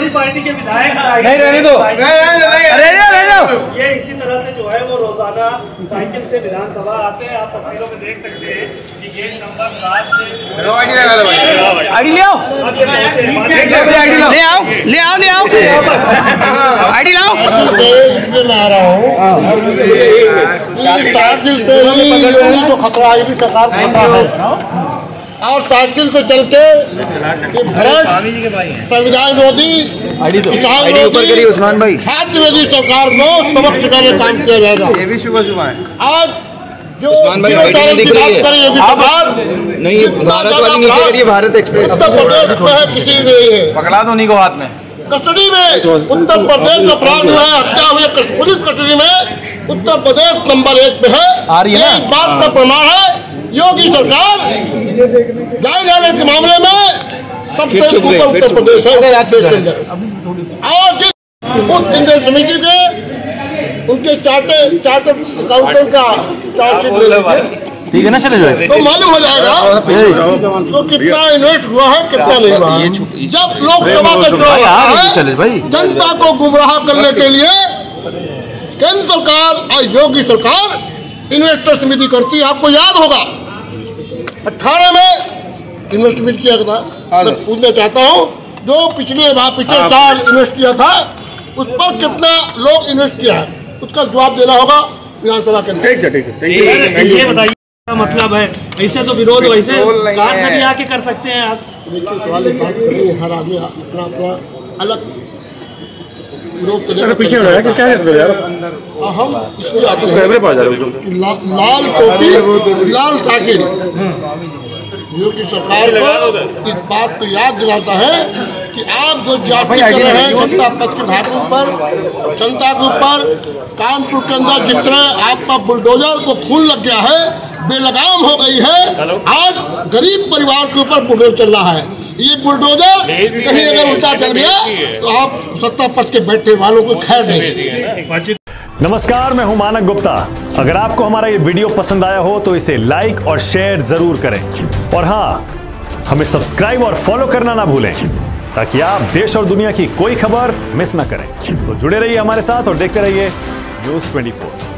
Samajwadi party के विधायक नहीं रहने दो, रहने दो। ये इसी तरह से जो है वो रोजाना साइकिल से विधानसभा आते हैं। आप तस्वीरों में देख सकते हैं कि गेट नंबर 7 से आईडी ले आओ, आईडी लाओ। मैं आ रहा हूँ साइकिल पे ही तो खतरा है, सरकार को खतरा है। और साइकिल पे चल के संविधान विरोधी, किसान विरोधी, उस्मान भाई छात्र विरोधी सरकार को सबक सिखाने काम किया जाएगा। ये भी सुबह सुबह है। आज जो नहीं, भारत वाली नीचे करिए, भारत एक्सप्रेस उत्तर प्रदेश में है, किसी नहीं है पकड़ा दो उन्हीं को हाथ में। कस्टडी में उत्तर प्रदेश अपराध हुआ है, हत्या हुई है पुलिस कस्टडी में, उत्तर प्रदेश नंबर 1 पे है। इस बात का प्रमाण है योगी सरकार न्याय लाने के मामले में सबसे ऊपर उत्तर प्रदेश है। और जिस उस इंडियन समिति के उनके चार्टर्ड अकाउंटेंट का चार्जशीट ले लीजिए, ठीक है ना, चले जाए तो मालूम हो जाएगा तो कितना इन्वेस्ट हुआ है, कितना नहीं हुआ। जब लोकसभा का चुनाव है, जनता को गुमराह करने के लिए केंद्र सरकार और योगी सरकार इन्वेस्टर समिति करती है। आपको याद होगा 18 में इन्वेस्ट किया था। मैं पूछना चाहता हूँ जो पिछले साल इन्वेस्ट किया था उस पर कितना लोग इन्वेस्ट किया है, उसका जवाब देना होगा विधानसभा के अंदर। ठीक है, ये बताइए मतलब है ऐसे तो विरोध वैसे कार से भी आके कर सकते हैं आप। सवाल बात करें, हर आदमी अपना अपना अलग विरोध करने पीछे हम इसलिए आते हैं लाल टोपी लाल साइकिल योगी सरकार को इस बात को याद दिलाता है कि आप जो जाति कर रहे हैं जनता पक्ष के धातु पर, जनता के ऊपर कानपुर के अंदर जिस तरह आपका बुलडोजर को खून लग गया है, बेलगाम हो गई है, आज गरीब परिवार के ऊपर बुलडोजर चल रहा है। ये बुलडोजर कहीं अगर उल्टा चल गया तो आप सत्ता पक्ष के बैठे वालों को खैर नहीं। नमस्कार, मैं हूं मानक गुप्ता। अगर आपको हमारा ये वीडियो पसंद आया हो तो इसे लाइक और शेयर जरूर करें, और हाँ, हमें सब्सक्राइब और फॉलो करना ना भूलें ताकि आप देश और दुनिया की कोई खबर मिस ना करें। तो जुड़े रहिए हमारे साथ और देखते रहिए News 24।